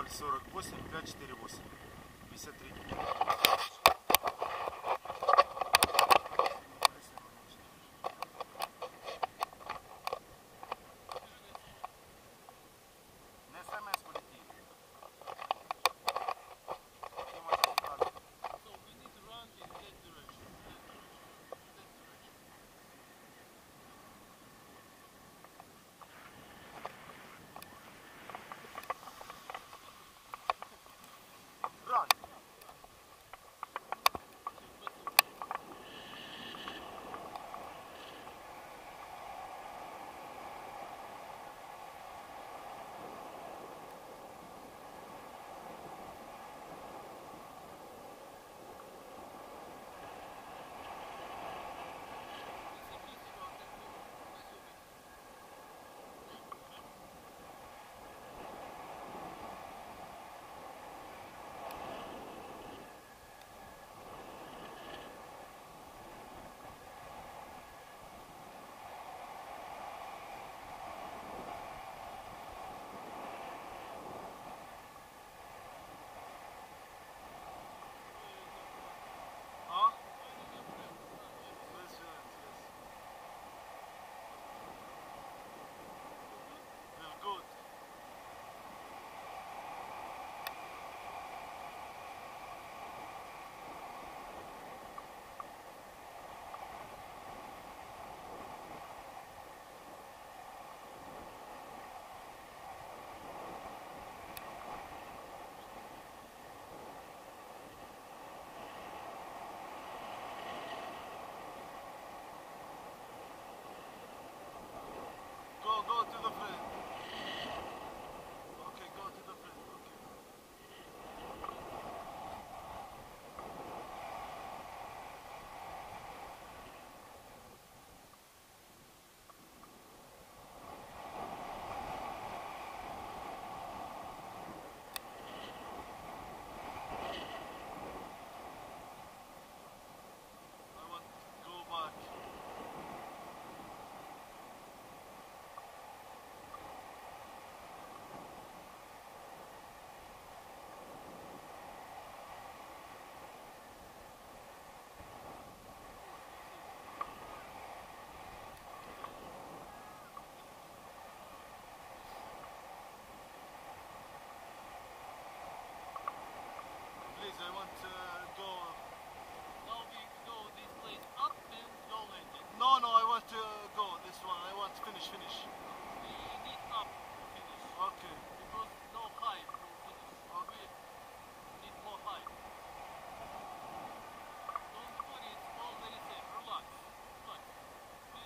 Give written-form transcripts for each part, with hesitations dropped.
048 548 53. Go to the front. Okay, go to the front. I want to go back. Please, I want to go. Now we go this place up and go landing. No, I want to go this one. I want to finish. We need up to finish. Okay. Because no height to finish. Okay. We need more height. Don't worry, it's all very safe. Relax. Okay?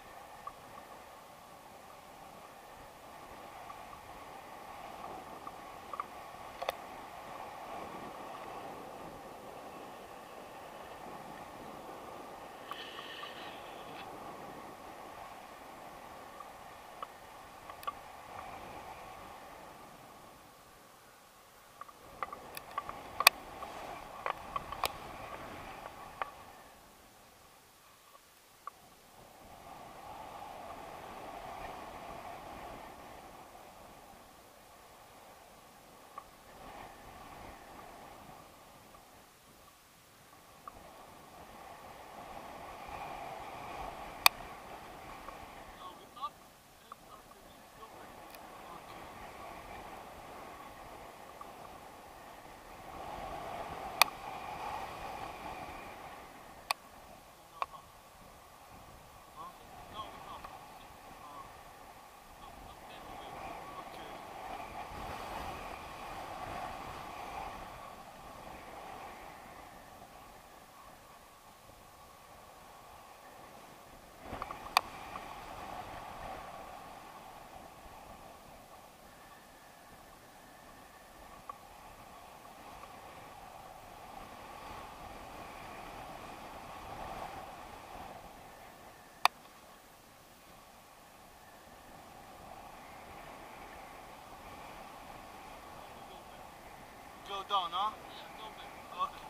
Now we up and after this go back. Now we up. Go down, huh? Yeah, go back. Okay.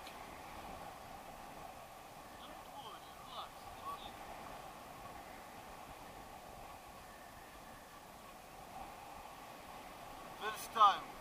Don't worry, relax. It's easy. First time.